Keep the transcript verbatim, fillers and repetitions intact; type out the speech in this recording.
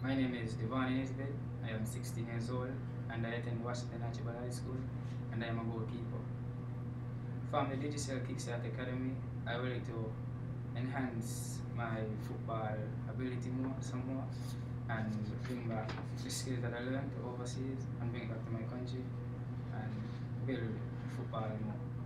My name is Devaughni Nisbett. I am sixteen years old and I attend Washington Archibald High School and I am a goalkeeper. From the Digicel Kickstart Academy, I would like to enhance my football ability more, some more, and bring back the skills that I learned overseas and bring it back to my country and build football more.